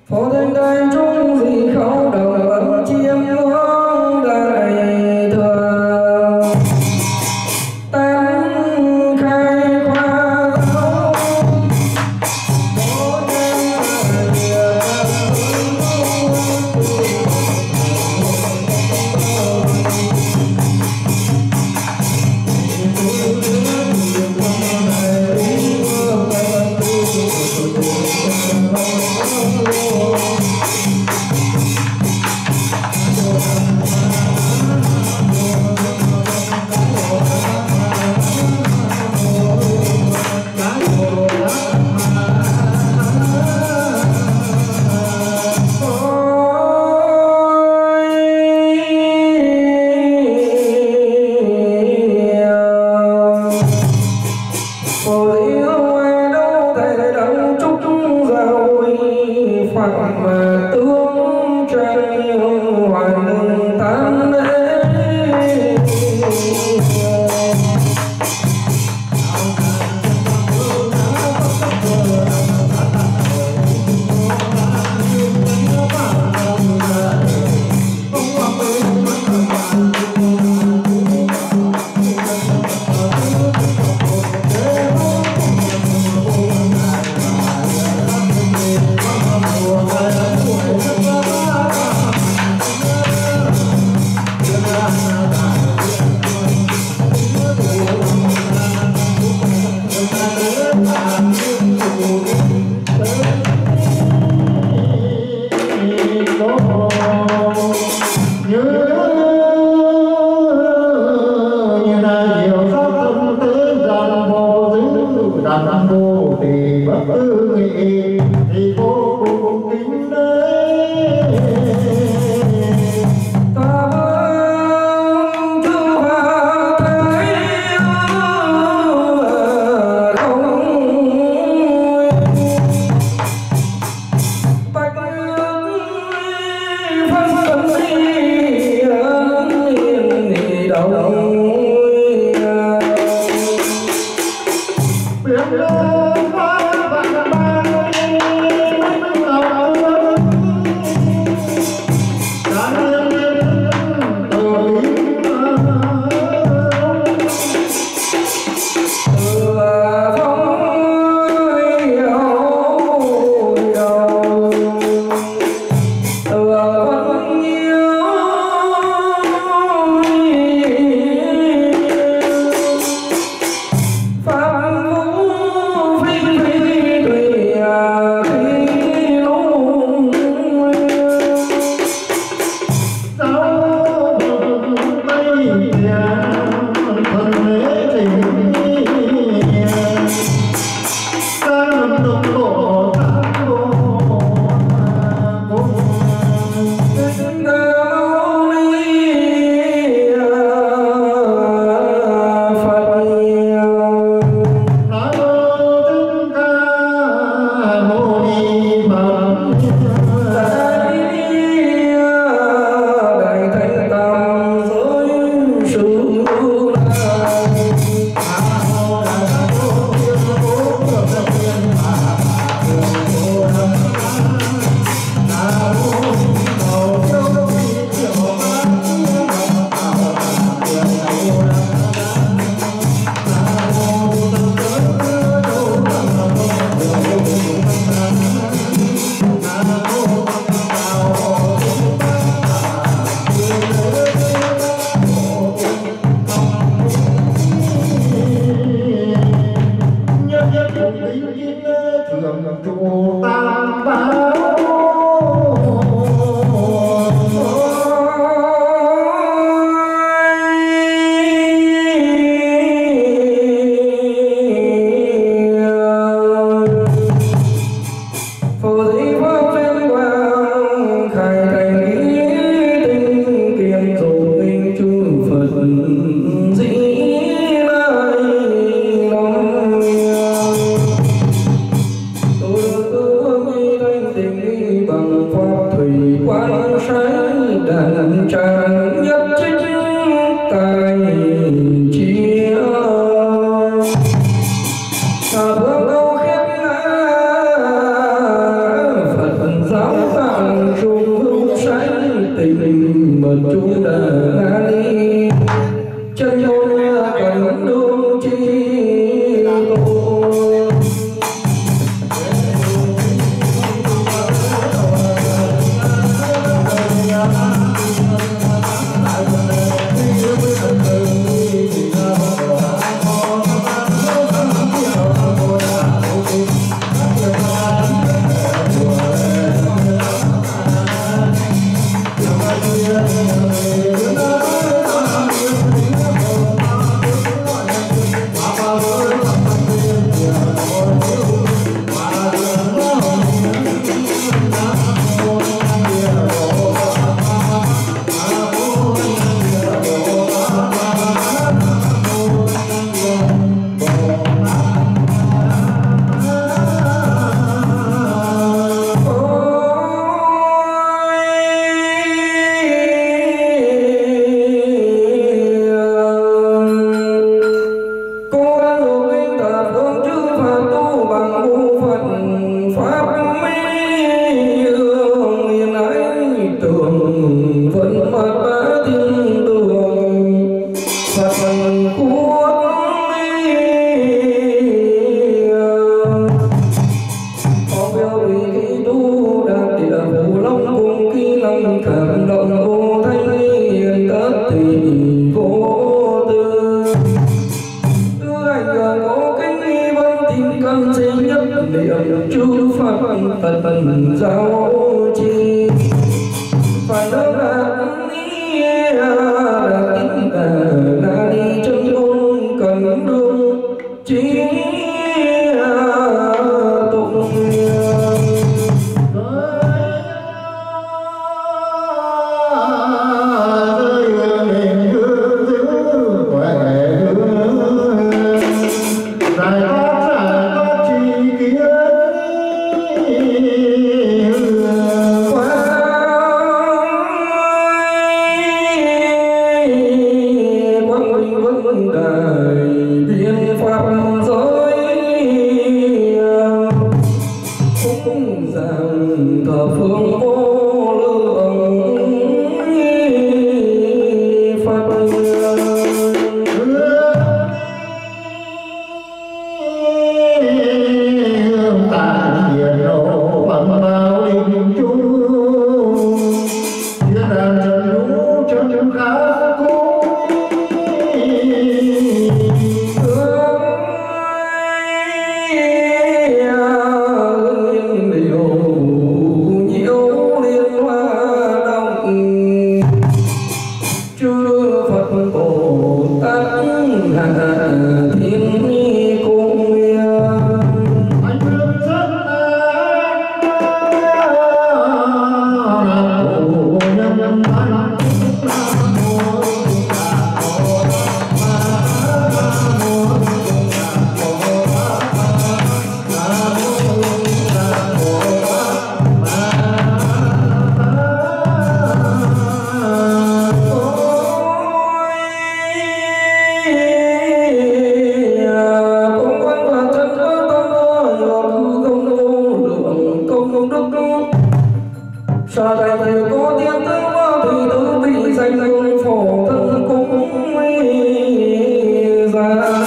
phổ thanh đại chúng vì khẩu đồng ấm chiêm ngưỡng đại thừa tam khai khoa mà tướng tranh hoàng tám đàn vô thì bất tư nghị thì vô cùng kính đấy ta vẫn thương hoa thấy không bạch phân phân đi đầu đàn tràng nhất trích tài chia bước đâu khép ngã Phật giáo đâu chi phải đâu là là đi chân ôn cần đường chỉ tụng thờ phương vô lượng Phật tại hiền độ bằng bao linh chung thiên đàng trần lũ chân khá xa đây có tiếng tư thì tư bị danh hương phổ thân cũng ra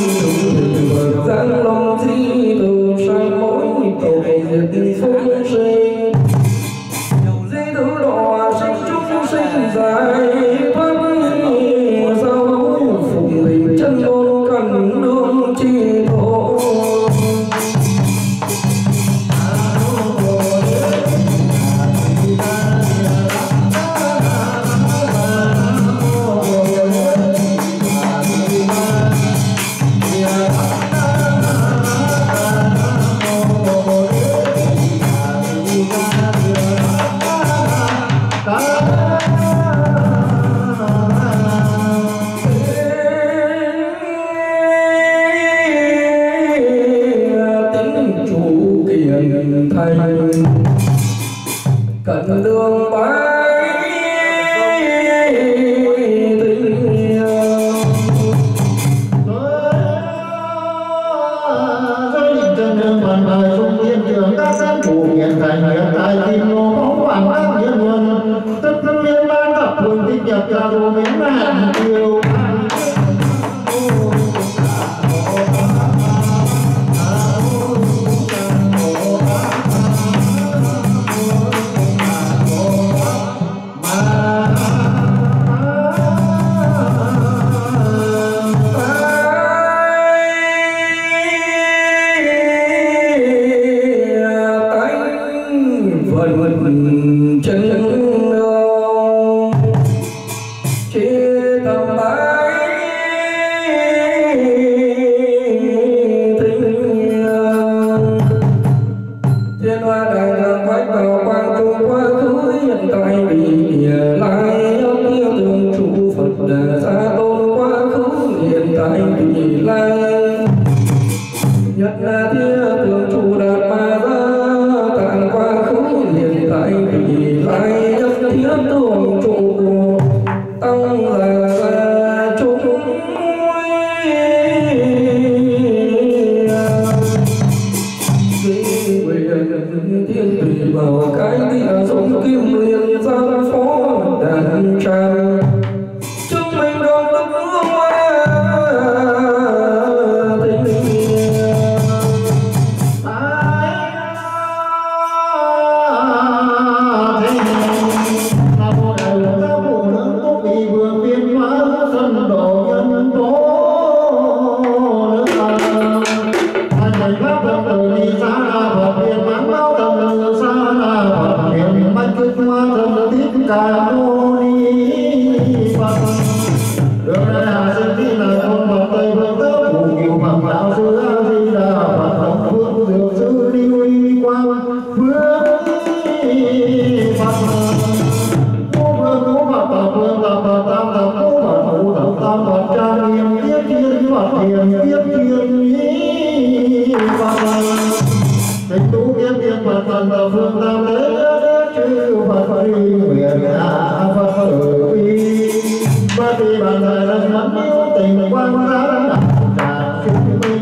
giang lòng di từ sai mỗi cầu diệt phương sinh nhiều di thứ đỏ sinh chúng sinh dài thoát sao phụng hình chân ngôn cần đương chi thổ thành cận đường bái tình chân đường bàn bài sung thiên trường các sáng chủ hiện thành hiện tại tìm ngô bóng vàng các hiện nguồn tất thân miên ban gặp thường tích nhập ra đồ miếng nạn yêu chân nương chia tầm bái thinh thiên hoa đại ngàn quái vào quang trung quá khứ hiện tại bị lai yêu thương trụ Phật gia tôn quá khứ hiện tại bị lai nhất là thiên thường trụ đạt ma gia tạng quá khứ hiện tại bị lai nhất kiết hoa thâm tích ca mâu ni Phật. Đường này hạ sinh thi là con Phật Tây Phương Tớ Phù Kiều Phật Đạo Sư A Di Đà Phật Đồng Phương Diệu Sư Lưu Y Quang Phước Phật. Vô phương cố Phật Tập Phương Tập Phật Tam Tập Cố Phật Thủ Tập Tam Phật Trang Nghiêm Tiếp Thiên Phật Thiền Tiếp Thiên Ý Phật. Tịch tú Tiếp Thiên Phật Phật Tập Phương Tam Đế Chư Phật Đi Nguyện Hạ Phật Tử Vi Bát Ti Bàn Thầy Lâm Mẫn Yếu Tình Quang Ra Đạo Tràng Chứng Minh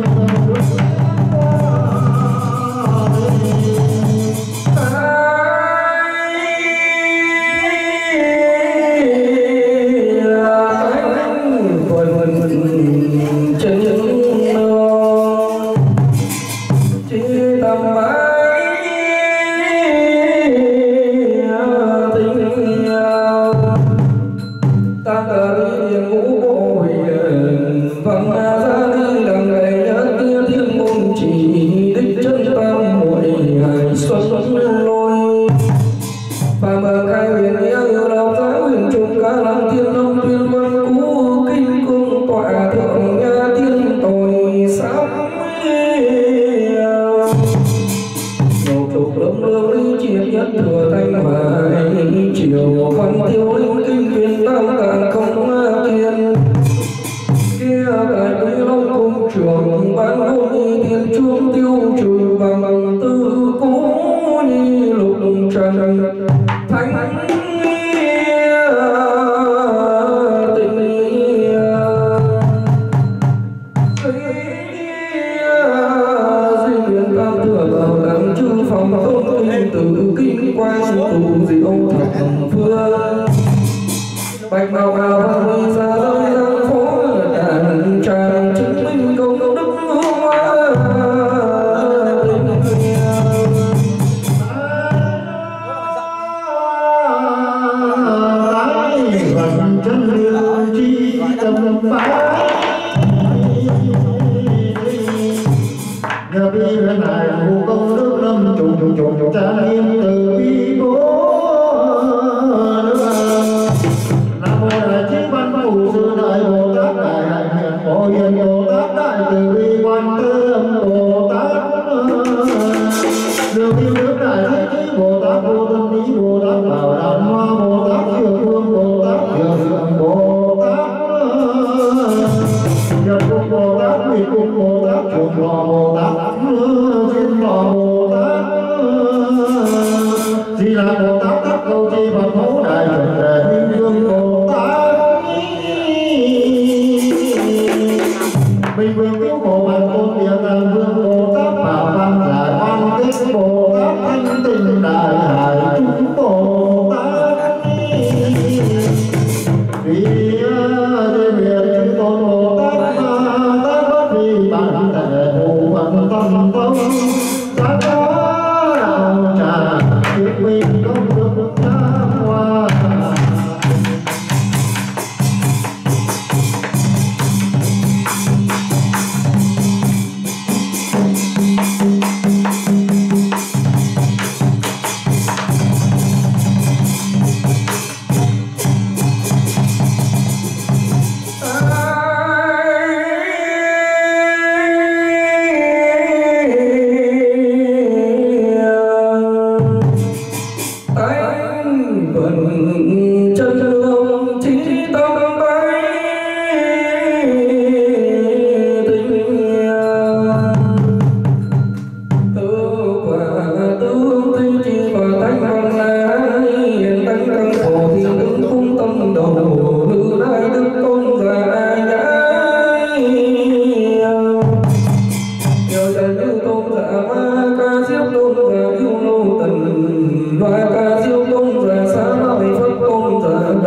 Và ca diêu tôn giả xá lợi Phật tôn giả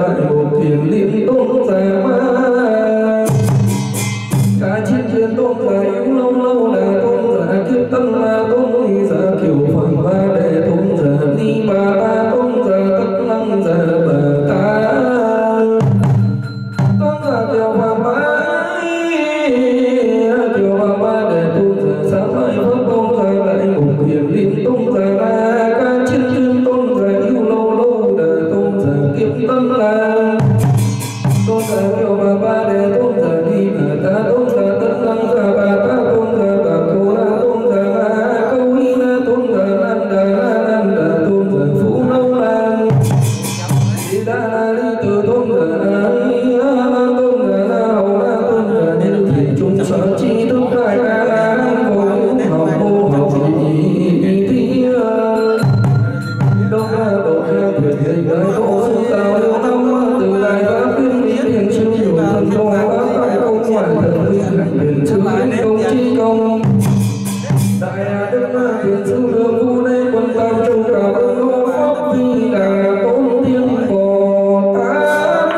lâu là đi ra đi từ thôn nên thì chúng sợ chi thức đại ca ngồi học mô học gì thì đông độ thuyền dây đời cô sư cao yêu năm từ đại ca khuyên lý hiền sư nhiều thần công các công ngoại thần huy hành huyền sư công chi công đại đức hiền sư đường phu đây quân tam trung cả vương pháp vi đà tôn tiên bồ tát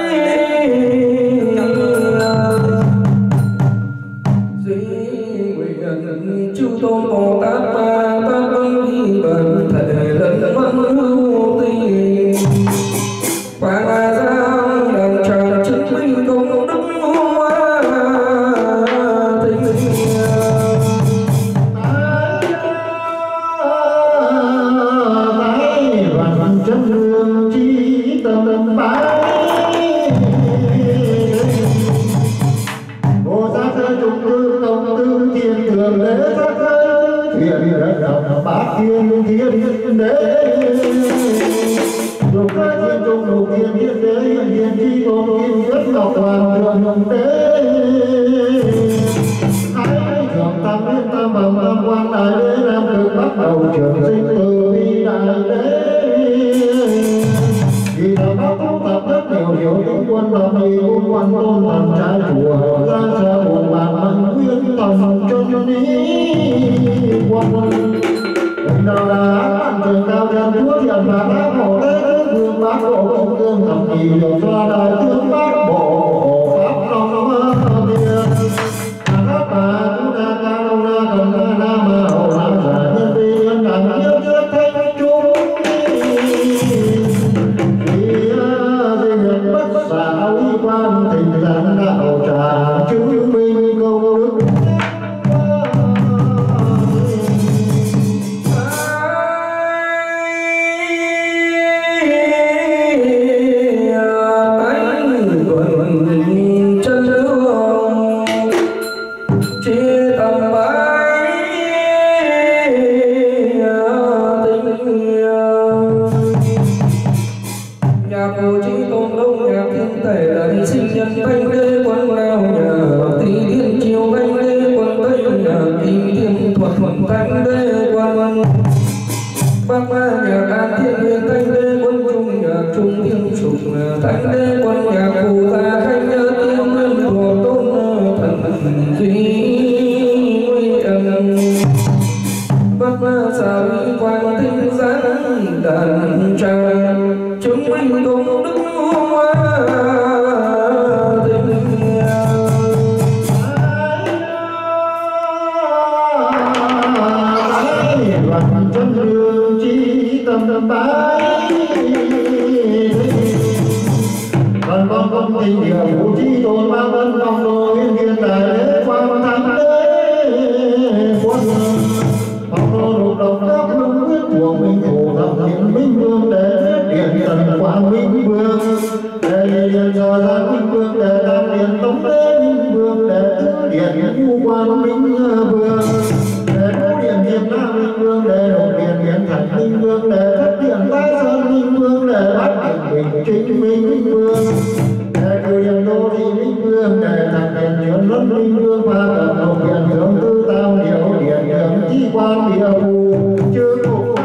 duy nguyện chư tôn bồ tát ma tát vi bần thể lần văn hữu tình quang giang đàn tràng chứng minh công đức hoa tình chân hương chi tâm bái Bồ Tát trung tư công tư thiên thường lễ sát thiện độc bát thiên thiên đế lục thiên trung lục thiên đế hiền chi tôn kim nhất ngọc hoàng thượng đế thái thượng tam thiên tam bẩm tam quan đại đế nam cực bắt đầu trường sinh từ bi đại đế vì là bác tốt tập rất nhiều những quân tập đi quân quan tôn thần trai chùa ra xa buồn bàn mạnh quyến tầm chân lý quân đừng nào là bạn trường cao chân chúa thiện và bác hộ tế thương bác hộ công tương thập nhị điều xoa đại thương bác bộ pháp long thiên các bà chúng ta ca đông na cầm na nam mà hậu nam giả nhân vi nhân đẳng yêu nhất thanh chúng bất xả uy quan tình giảng đạo trà chứng minh công đức chân lương chia tầm bái nhà cô chí tôn đông nhà thiên tể là đi sinh nhân thanh đế quân lao nhà tí thiên chiêu thanh đế quân tây nhà kim thiên thuật thuận thanh đế quân bắc nhà an thiên huyền thanh đế quân trung nhà trung thiên trục thanh đế quân nhà phù gia thanh nhớ tiên nguyên thùa tôn thần duy nguy ẩn bắc xà vi quang tinh giáng đàn tràng chứng minh công đức hoa tình đoàn chân hương chi tâm bái văn con công tình địa phụ chi tôn ma vân phong đô yên kiên đại đế quang thánh đế quân phong đô lục độc các hương quyết của minh thủ thập hiện minh vương đế điện thần quang minh vương đệ điện giờ ra minh vương đệ tam điện tống đế minh vương đệ tứ điện nhu quan minh vương đệ ngũ điện hiệp nam minh vương đệ lục điện hiển thành minh vương đệ thất điện bái sơn minh vương đệ bát điện bình chính minh vương đệ cửu điện đô thị minh vương đệ thập điện chuyển luân minh vương ba cẩm lục điện thượng tư tam điệu điện thượng chi quan địa phù chư cục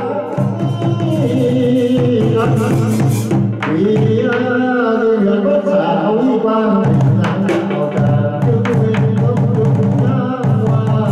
vì điện bất xả uy quan thành đạo tràng chứng minh công đức hoa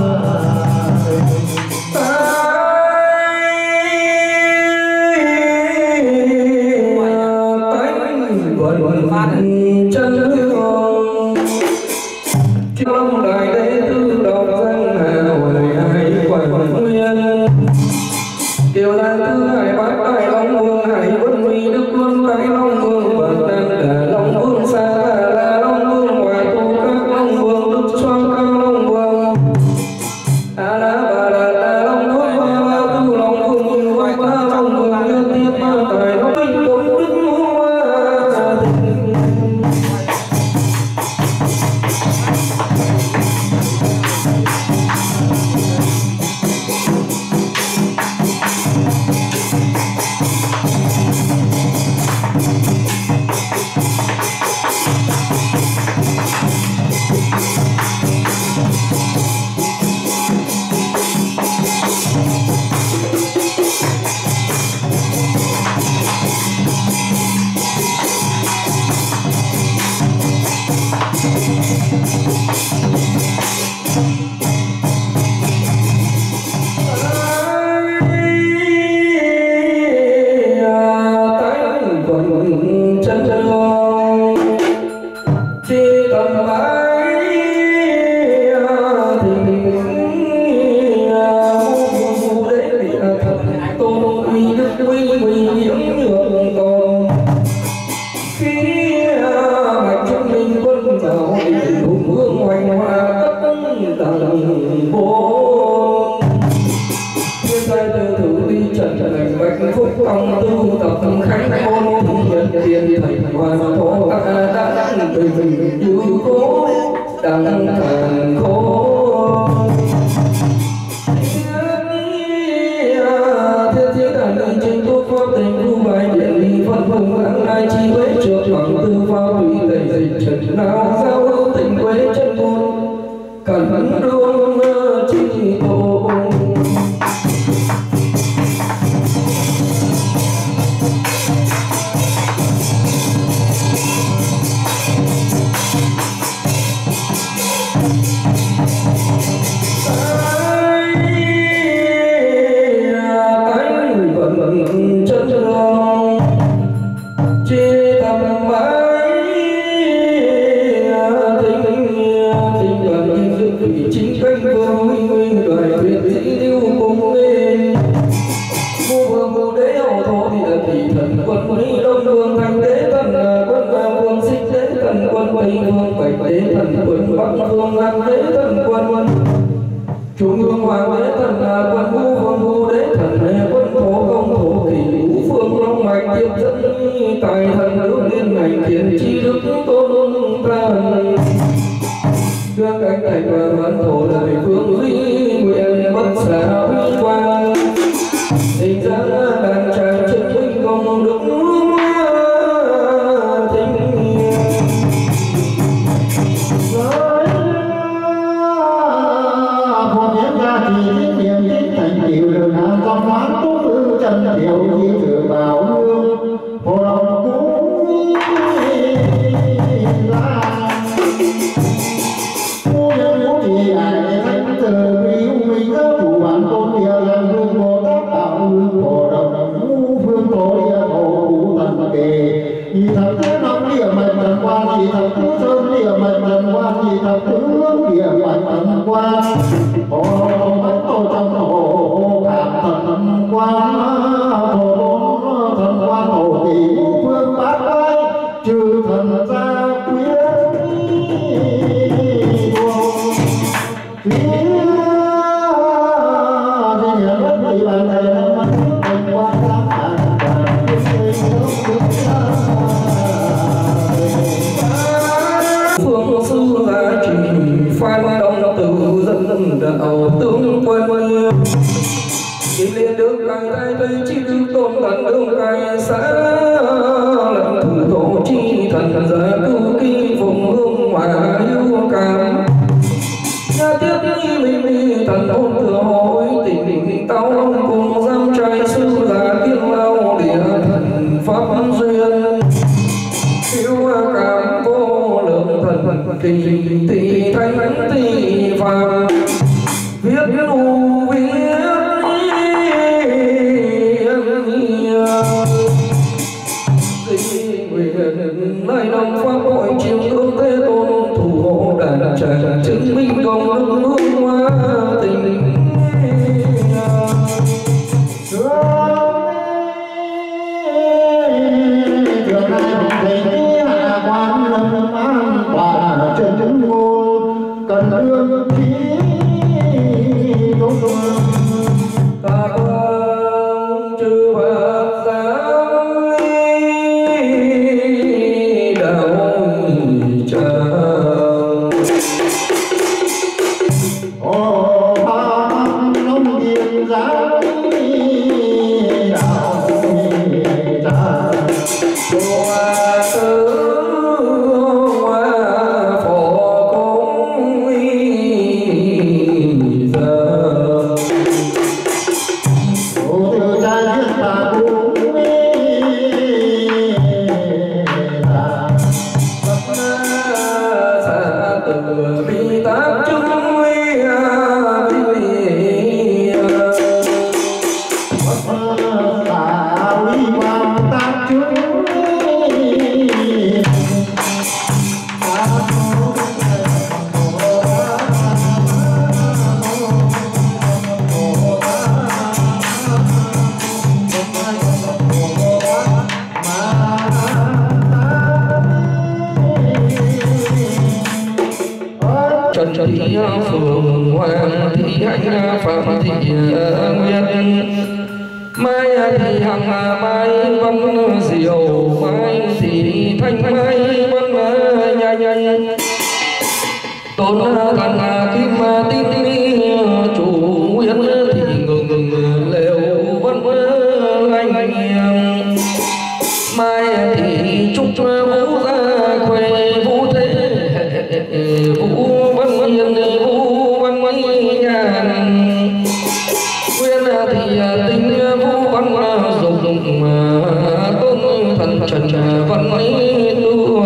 chân hương trong đại đế tư độc danh hà hồi hai quần nguyên kiều lan tư hải bát đại long vương hải quân huy đức khánh môn nhật tiền thầy hoàn thổ đăng bình cứu cố đăng thần khổ thiên thiên đàn linh trên tốt pháp tình lưu bài điện lý phân vùng ăn ai chi huế trước bằng tư pha tùy lệ dịch trần nào giao hữu tình quế chân môn cẩn đuông chi tổ Trung ương hoàng đế thần quân vũ vương vũ đế thần quân thổ công thổ kỷ ngũ phương long mạch tiếp dẫn tài thần lưu liên ngành thiền chi đức tôn thần đương cánh thành và văn thổ đời phương duy nguyện bất xả huy quang tình giang đàn tràng chân minh công đức điều gì thừa bảo hương hồ lòng cũ la phu nhân ngũ thì ai thánh từ bi huy các chủ bản tôn địa làm hương bồ tát tạo hương hồ đồng ngũ phương tổ địa thổ cụ thần kề nhị thập tứ năm địa mệnh thần quan nhị thập tứ sơn địa mệnh thần quan nhị thập tứ hướng địa mệnh thần quan hồ bánh tổ trong hồ cảm thần quan thần quan hộ tỷ phương bát ái trừ thần gia quyết phía thì nhà đất bị bàn thầy thần quan các bạn phương sư gia trì phan đông từ dân đạo tướng quân kim liên được cài tay tây chi đức tôn thần đương cài xã lần thủ tổ chi thần gia cứu kỳ vùng hương hòa yêu cảm nhà tiếp nhi mình thần ôn thừa hội tình tao cùng giam trai sư gia tiên lao địa thần pháp duyên yêu cảm vô lượng thần kỳ tỷ thánh tỷ phàm viết lưu viết nay đồng pháp hội chiều hướng thế tôn thủ hộ đàn tràng chứng minh công đức hương hoa tình trường này thầy hạ quan lâm an quả chân chứng ngôn cần đương khí tốt ta con chư Phật giáo đạo tràng ô phan nông điền giáo đạo tràng hoa tử hoa phổ công giờ ô từ trai viết bà cũng xa từ bi tác chứng trần thị phường hoàng thị hạnh phạm thị nguyệt mai thị hằng mai văn mai thì chúc vũ gia khuê vũ thế vũ văn yên vũ văn nhàn nguyên thì tinh vũ văn dùng tôn thần trần văn tu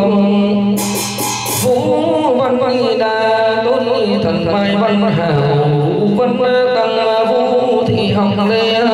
vũ văn đa tôn thần mai văn hảo vũ văn tăng vũ thị hồng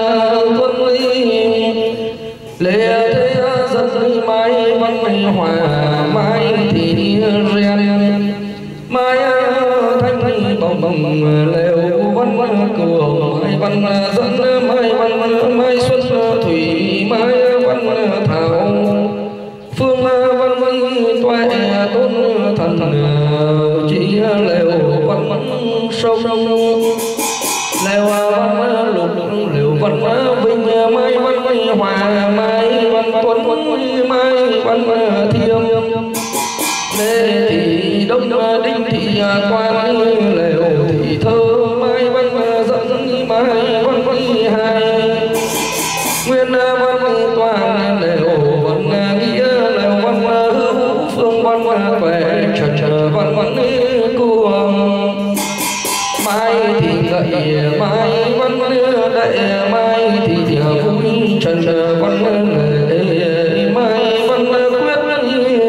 lê thế dân mai văn hòa mai thì riêng mai thanh bồng lều văn cường mai văn dẫn mai xuân thủy mai văn thảo phương văn toại tôn thần chỉ lều văn sông lều văn lục lều văn vinh mai văn hòa mai văn tuấn mai văn thiêm lê thị đông đinh thị quan lều thị thơ mai văn dẫn mai văn hai nguyên văn toàn lều văn nghĩa lều văn hữu phương văn tuệ trần văn cuồng mai thì gậy mai văn đệ mai thì vui trần văn lệ mai văn quyết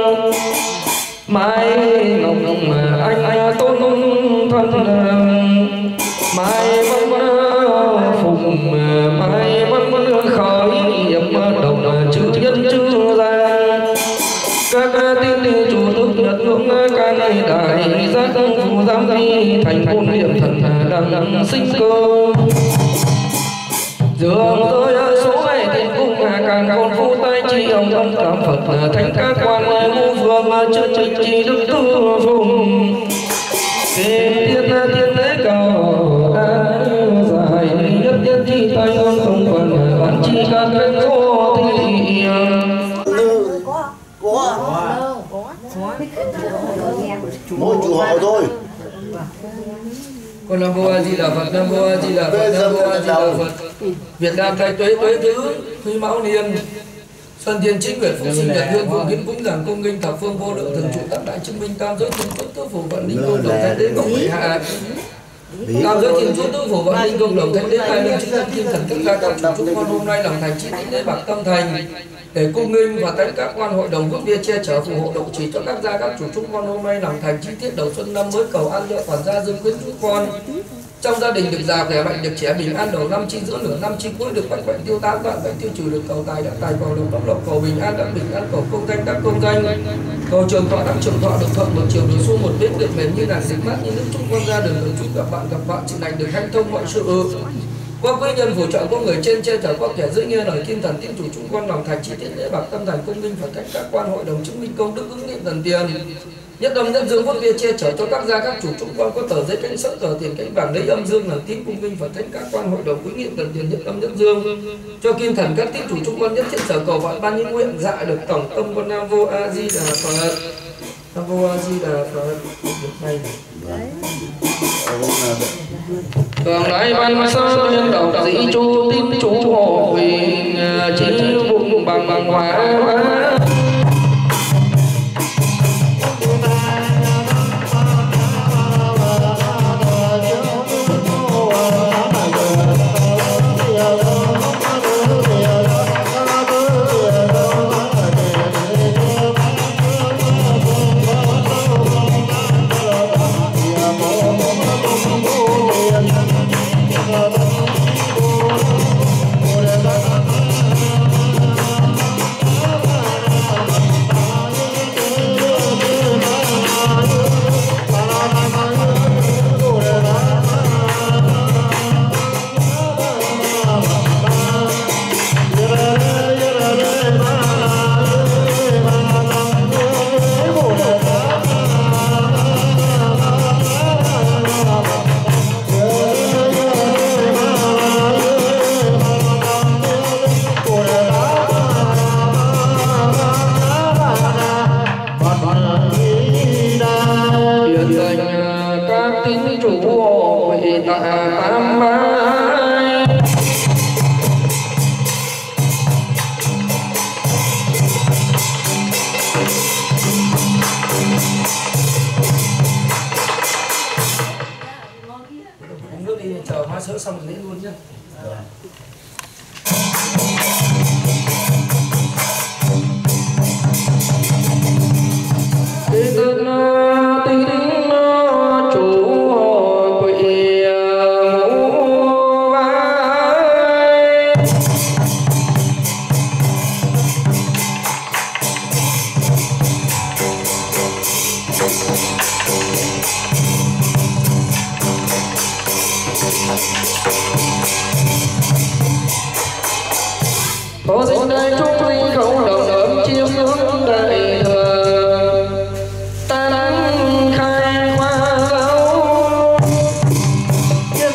mai ngọc anh tôn thân mai văn phùng mai văn khởi hiệp đồng chữ nhân chữ ra các tiên chủ tước nhật hướng ca ngày đại giác phù giám thi thành côn niệm thần đăng sinh cơ dường tới số ngày tiền cung càng còn phu tay chi ông âm cảm phật thánh các quan ngũ phương chân chính chi đức tư phùng tiên lễ cầu dài nhất chi tay ơn không còn bản chi các cái số thị mỗi chủ họ thôi. Con Nam Mô A Di Đà Phật, Nam Mô A Di Đà Phật, Nam Mô A Di Đà Phật. Việt Nam thay tuế thứ Huy Mão Niên. Xuân Thiên Chính Nguyệt Phúc Sinh Nhật Hương Phụng Kiến Cúng Giảng Công Nghinh Thập Phương Vô Lượng Thường Trụ Tác Đại Chứng Minh Tam Giới Thiên Phước Tứ Phủ Vận Ninh Công Đồng Thánh Đế Ngọc Bảy Hạ. Tam Giới Thiên Phước Tứ Phủ Vận Ninh Công Đồng Thánh Đế Hai Linh Chư Thiên Thiên Thần Tất cả các chủ chúng con hôm nay lòng thành chi tín lễ bạc tâm thành để cung nghinh và tánh các quan hội đồng quốc bia che chở phù hộ độ trì cho các gia các chủ chúng con hôm nay lòng thành chi tiết đầu xuân năm mới cầu an cho toàn gia dương quyến chúng con trong gia đình được già khỏe mạnh được trẻ bình an đầu năm chi giữa nửa năm chi cuối được bệnh tiêu tán đoạn bệnh tiêu trừ được cầu tài đắc tài cầu đồng đốc lộc cầu bình an đắc bình an cầu công danh đắc công danh cầu trường thọ đắc trường thọ được thuận một chiều được xuôi một biết được mềm như là dịch mát như nước chúng con ra đường chúng gặp bạn chị lành được hanh thông mọi sự qua quý nhân phù trợ có người trên che chở qua kẻ giữ nghe lời kim thần tiên chủ chúng con lòng thành chi tiết lễ bạc tâm thành công minh phật thánh các quan hội đồng chứng minh công đức ứng nghiệm thần tiền nhất âm nhất dương quốc bia che chở cho các gia các chủ chúng con có tờ giấy cánh sấp tờ tiền cánh vàng lấy âm dương là tín cung minh phật thánh các quan hội đồng ứng nghiệm thần tiền nhất âm nhất dương cho kim thần các tín chủ chúng con nhất thiết sở cầu vạn ban những nguyện dạ được tổng tâm con Nam Mô A Di Đà Phật. Nam Mô A Di Đà Phật. Cường đại văn sơ nhân độc dĩ chu tín chủ hộ quyền chính vùng bằng hóa Có sinh đây chúng linh không đồng ấm chiêm ngưỡng đại thừa ta đang khai hoa lâu Hãy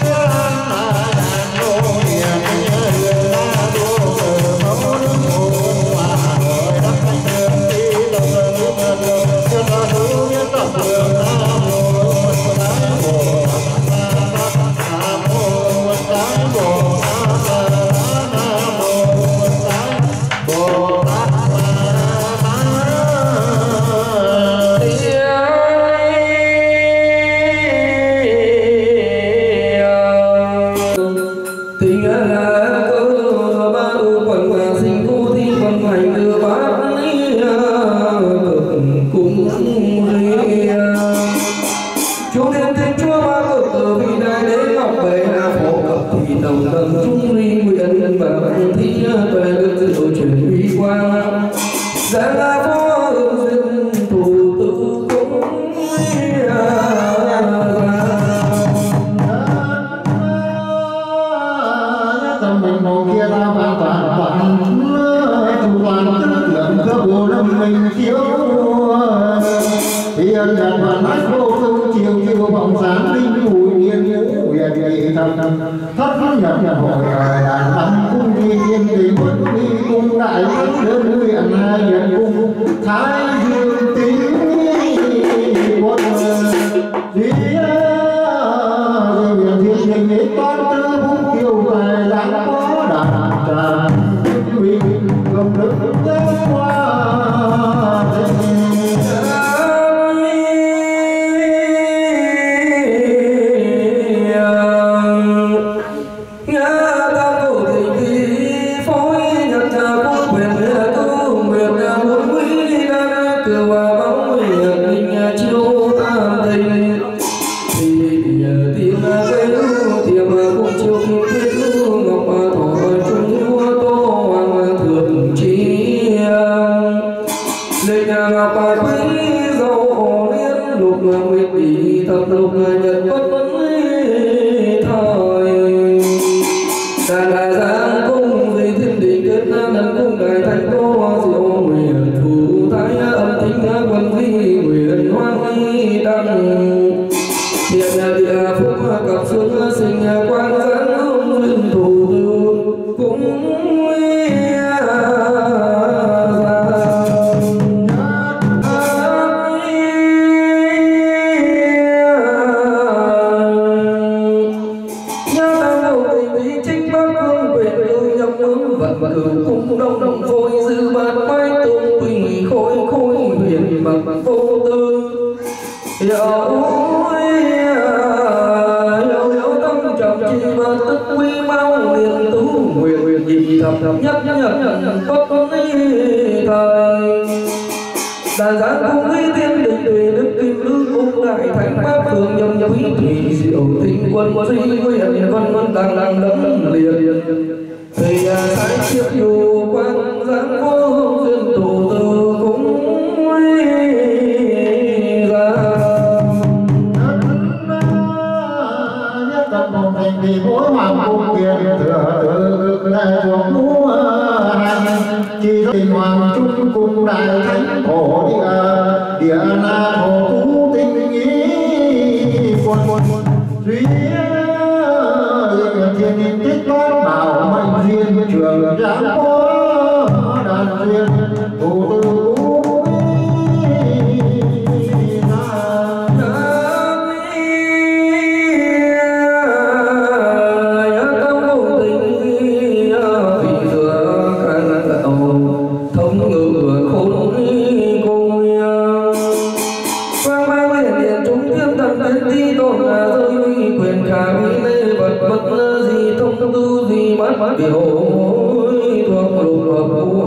quyền khả vi lê vật vật gì thông tư gì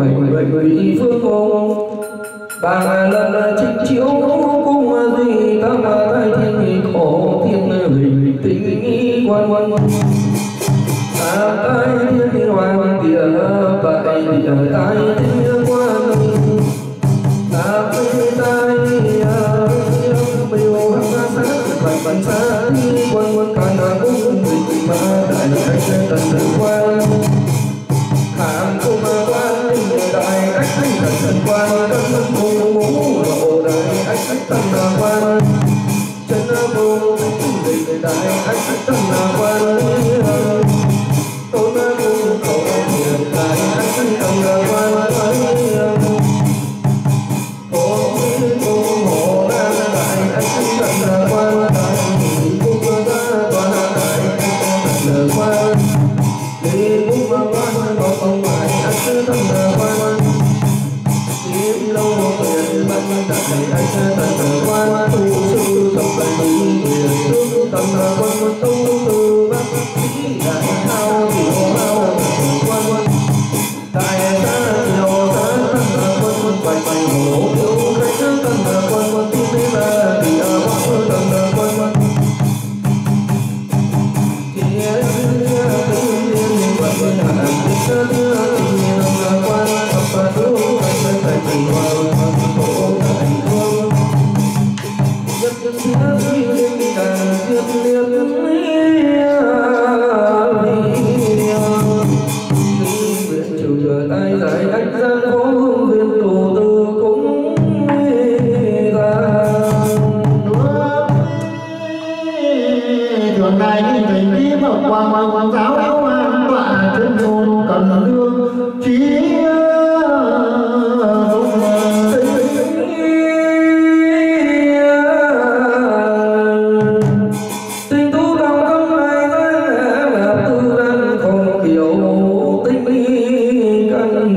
hành bệnh vị phương ngôn bà lần trích chiếu cung gì tam thái thiên khổ thiên bình tĩnh quan quan tam thái thiên hoàng địa bại địa tai thiên quan tam tai miêu hắc sát bạch sát quan quan can cung bình ma đại khách tần quan hàm cung quan đại khách tần quan tân cung mũ lộ đại khách tần quan chân cung đại khách tần quan tôn cung khẩu hiền đại khách tần quan cung hộ nam đại khách tần quan cung toàn đại khách tần quan đi cung quan không phải khách tần quan đi lâu tiền ban đại khách tần quan tu sư tập bài nguyện tướng tần quan tu tư bác sĩ đại thao tiểu mao quan quan đại gia nhiều giá tần quan bài bài hổ thiếu khách tần quan tin là địa bắc tần quan Hoàng giáo an tọa trên thôn cần lương trí tình tu cao cấp này là tư đăng không biểu tinh căn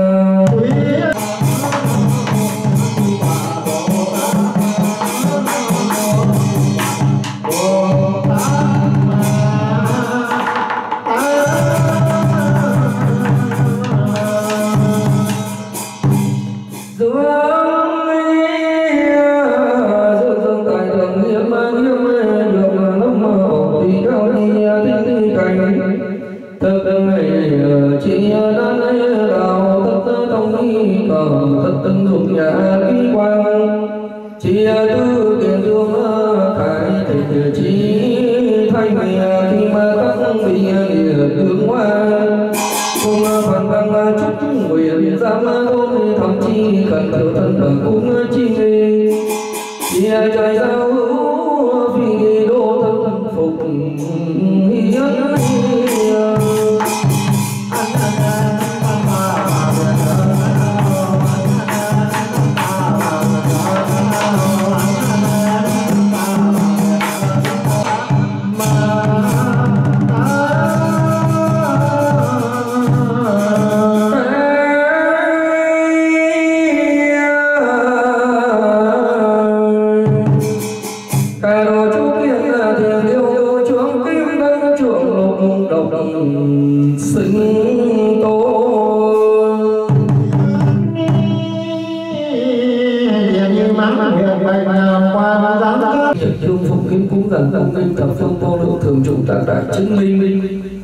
thường trụ tác đại chứng minh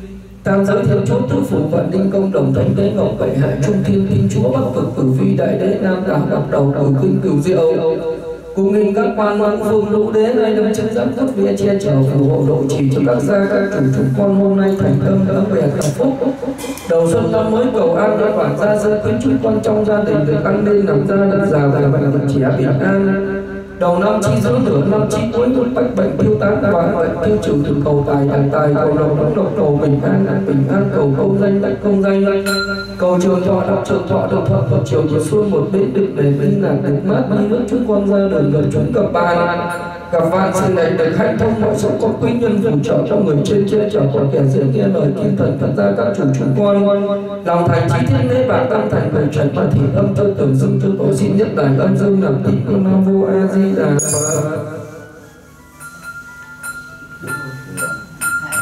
tam giới thiên chúa tứ phủ vạn linh công đồng thánh đế ngọc bảy hải trung thiên thiên chúa bắc cực cử phi đại đế nam đảo bắc đầu cử kinh cửu diệu cùng nghinh các quan phương lũ đế nay đấng chứng giám thức vía che chở phù hộ độ trì cho các gia các chủ con hôm nay thành tâm đỡ bè hạnh phúc đầu xuân năm mới cầu an các bản gia dân quyến chúng con trong gia đình được ăn nên nằm ra được già và mạnh trẻ bình an đầu năm chi giữa nửa năm chi cuối một bách bệnh tiêu tán và bệnh tiêu trừ từ cầu tài đàn tài cầu lộc đóng lộc cầu bình an cầu công danh đắc công danh cầu trường thọ đắc trường thọ được thuận thuận chiều chiều xuôi một bên được để minh lạc được mát đi nước chúng con ra đường gần chúng cập bàn gặp vạn sự này được hạnh thông mọi sống có quý nhân phù trợ cho người trên che chở của kẻ dưới nghe lời kim thần phật ra các chủ chúng con lòng thành chi thiết lễ bạc tam thành bảy trần mà thị âm tư tưởng dưng tư tổ xin nhất đài âm dương làm tịnh con nam vô a di đà phật.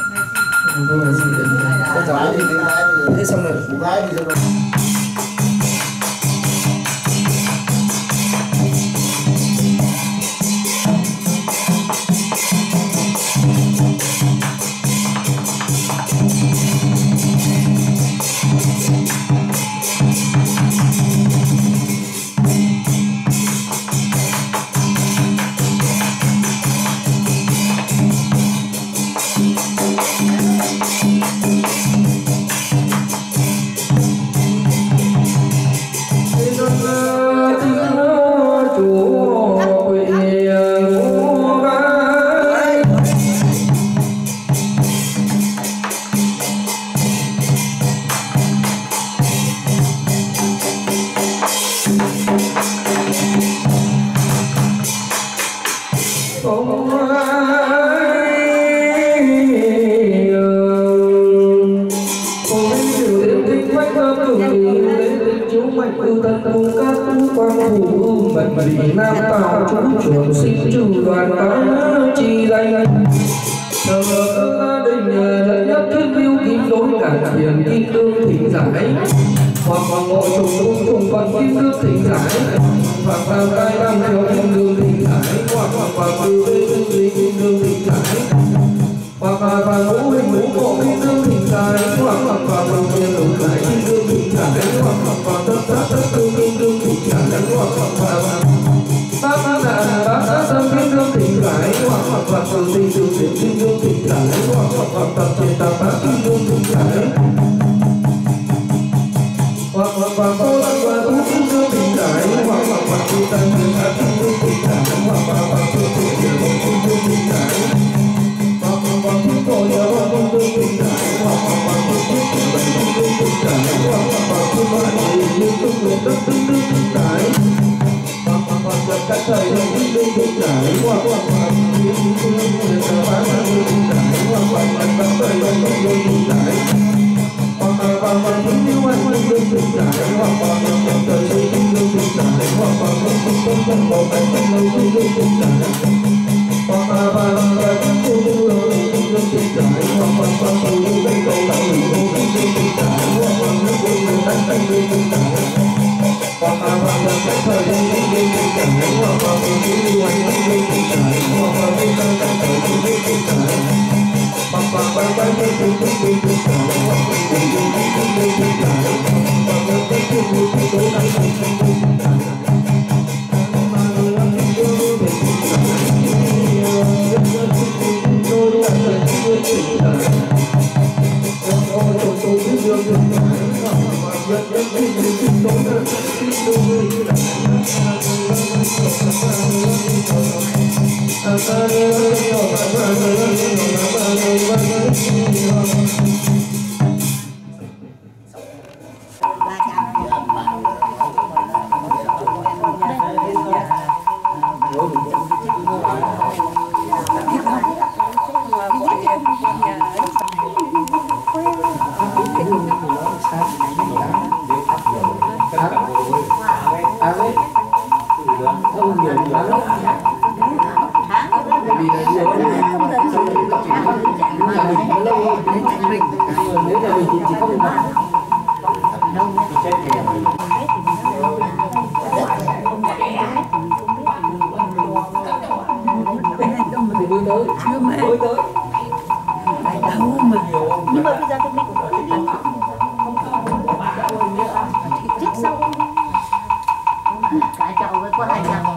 Thế xong rồi. mạnh ưu tân cung các quan phủ mật vị nam tạo chú chuẩn sinh trừ đoàn bá chi danh thờ gia đình dẫn nhất thiên lưu kim đối đàn thiền kim lương thỉnh giải hoặc ngộ trùng còn kim lương thỉnh giải hoặc vào tai tam thiếu kim lương thỉnh giải hoặc từ bên kim lương thỉnh giải hoặc vào ngũ hình ngũ bộ kim lương thỉnh giải hoặc vào đồng tiền đồng giải kim lương thỉnh giải hoặc vào tất tư kim lương thỉnh giải hoặc vào bát đàn tâm kim lương thỉnh giải hoặc vào từ tinh từ thiện kim lương thỉnh giải hoặc vào tập trên tập bát kim lương thỉnh giải hoặc vào cô lăng và tú kim lương thỉnh giải hoặc vào tu tăng kim lương thỉnh giải hoặc vào tu thiện kim lương thỉnh giải hoặc vào tu cổ nhớ kim lương thỉnh giải hoặc vào tu thiện kim lương thỉnh giải hoặc vào tu mạng kim lương thỉnh giải hoặc vào các thầy kim lương thỉnh giải hoặc vào kim lương phá kim lương thỉnh giải hoặc vào các thầy kim lương thỉnh giải hoặc vào những yêu anh kim lương thỉnh giải hoặc vào những trời xây kim lương thỉnh giải hoặc vào những công bộ cảnh kim lương thỉnh giải hoặc vào những cô kim lương thỉnh giải hoặc vào những cây cầu đạo kim lương thỉnh giải hoặc vào những cô người đánh kim lương thỉnh giải hoặc vào những cái thời gian kim lương thỉnh giải hoặc vào những yêu anh kim lương thỉnh giải hoặc vào những cái thời kim lương thỉnh giải hoặc vào những cái kim lương thỉnh giải hoặc vào những cái kim lương thỉnh giải hoặc vào những cái kim lương thỉnh giải hoặc vào những cái kim lương thỉnh giải cả chậu với có hai chậu